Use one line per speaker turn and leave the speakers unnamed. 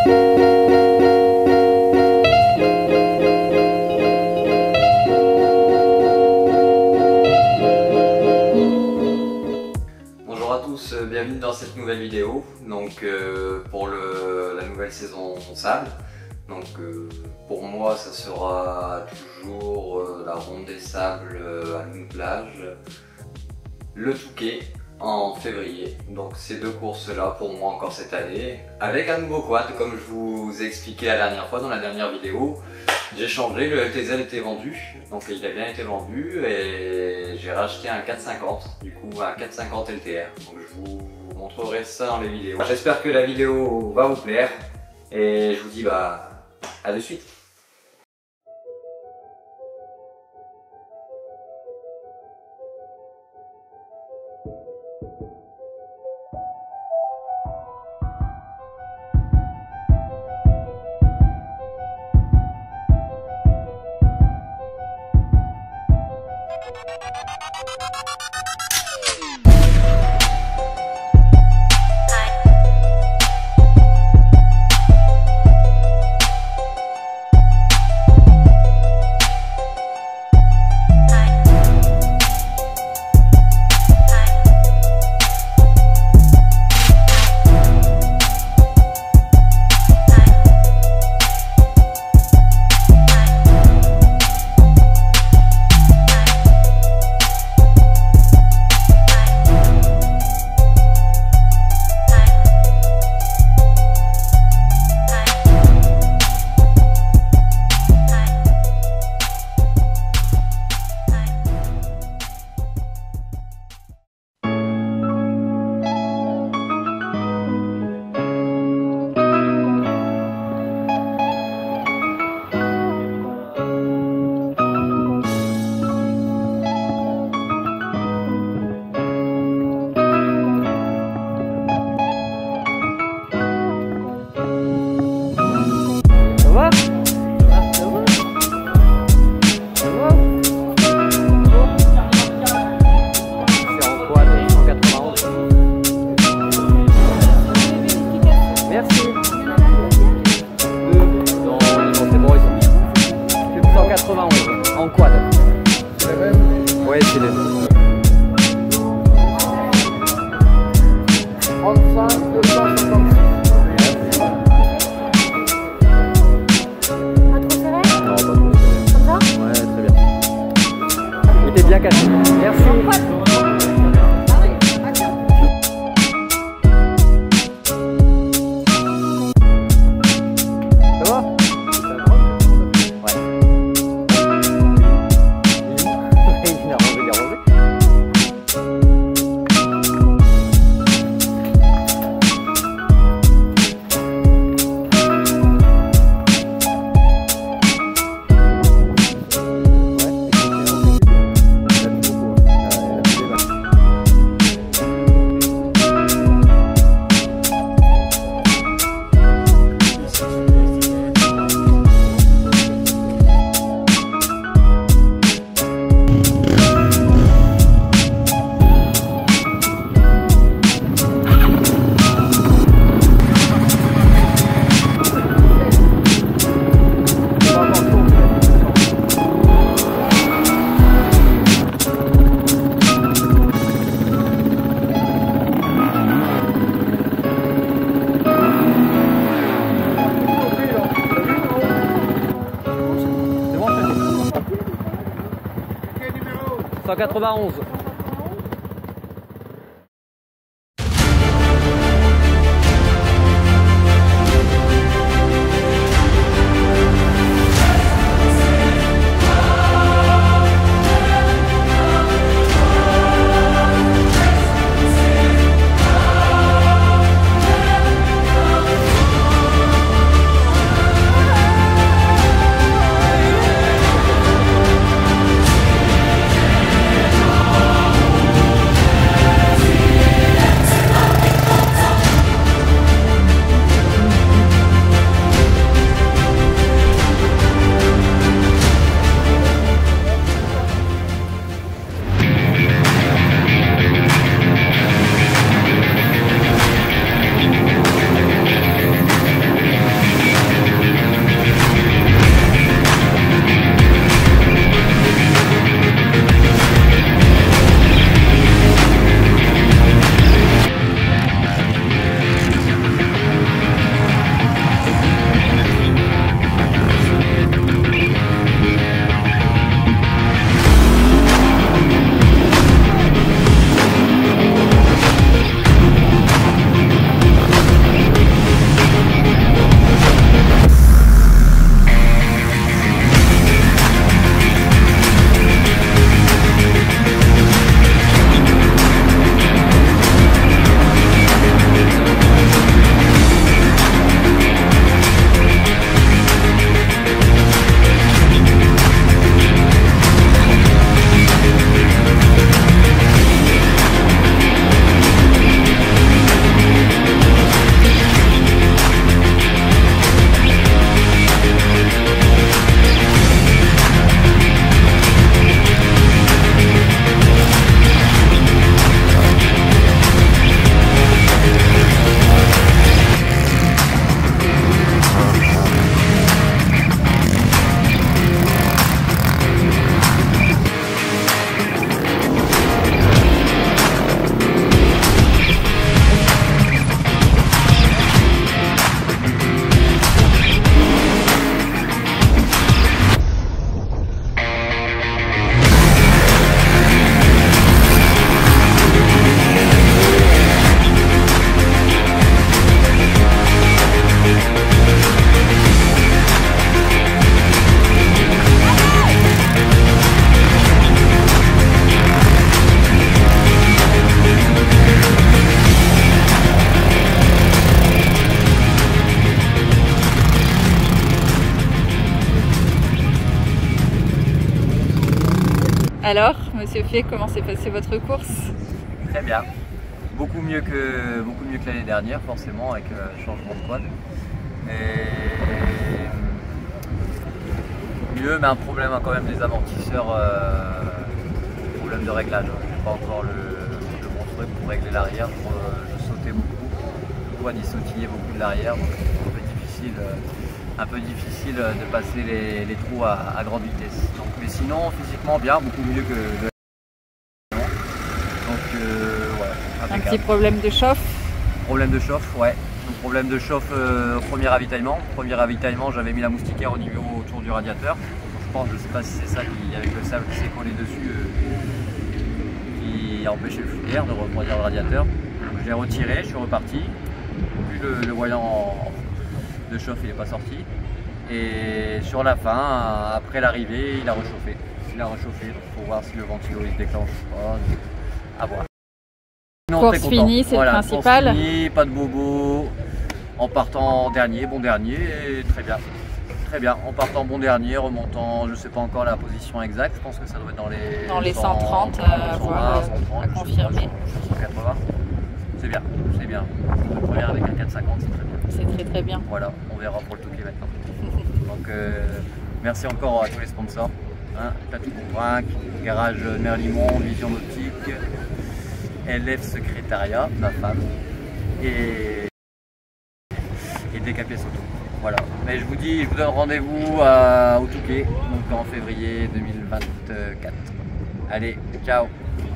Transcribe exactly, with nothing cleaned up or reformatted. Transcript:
Bienvenue dans cette nouvelle vidéo donc euh, pour le, la nouvelle saison sable. Donc euh, pour moi ça sera toujours euh, la ronde des sables euh, à Lune Plage, le Touquet en février. Donc ces deux courses là pour moi encore cette année avec un nouveau quad comme je vous ai expliqué la dernière fois dans la dernière vidéo. J'ai changé, le L T Z était vendu, donc il a bien été vendu et j'ai racheté un quatre cinquante, du coup un quatre cinquante L T R. Donc je vous montrerai ça dans les vidéos. J'espère que la vidéo va vous plaire et je vous dis bah à de suite.
En quad. Ouais, c'est les deux.
trente-cinq, deux cent soixante-six.
Pas trop serré?
Non, pas trop serré.
Comme ça?
Ouais, très bien. Il était bien caché. Merci. Ça va? Ouais. Il a rangé, il a rangé. cent quatre-vingt-onze.
Ah, Alors, Monsieur Fay, comment s'est passée votre course?
Très bien. Beaucoup mieux que, beaucoup mieux que l'année dernière, forcément, avec le changement de quad. Et mieux, mais un problème quand même des amortisseurs, euh, problème de réglage. J'ai pas encore le, le bon truc pour régler l'arrière. Je, je sautais beaucoup, le quad il sautillait beaucoup de l'arrière, donc c'est un peu difficile, un peu difficile de passer les, les trous à, à grande vitesse. Donc, mais sinon, physiquement bien, beaucoup mieux que de donc euh, ouais,
un petit problème de chauffe.
Problème de chauffe, ouais. Donc, problème de chauffe euh, au premier ravitaillement. Premier ravitaillement, j'avais mis la moustiquaire au niveau autour du radiateur. Je pense, je sais pas si c'est ça qui, avec le sable qui s'est collé dessus, euh, qui a empêché le flux d'air de refroidir le radiateur. Donc je l'ai retiré, je suis reparti. Puis le, le voyant de chauffe il n'est pas sorti. Et sur la fin, après l'arrivée, il a réchauffé. Il a réchauffé, donc il faut voir si le ventilo il se déclenche ou pas. À voir. Non,
course finie, c'est
voilà,
le principal.
Course finie, pas de bobo. En partant dernier, bon dernier, et très bien. Très bien. En partant bon dernier, remontant, je sais pas encore la position exacte. Je pense que ça doit être dans les,
dans les
cent,
cent trente,
cent,
euh,
cent vingt,
voilà,
cent trente,
à confirmer.
cent quatre-vingts. C'est bien, c'est bien. La première avec un quatre cinquante, c'est très bien.
C'est très très bien.
Voilà, on verra pour le Touquet maintenant. Donc euh, merci encore à tous les sponsors. Hein, Tatou Convaincre, Garage Merlimont, Vision Nautique, L F Secrétariat, ma femme, et, et D K P Auto. Voilà. Mais je vous dis, je vous donne rendez-vous au Touquet, donc en février deux mille vingt-quatre. Allez, ciao!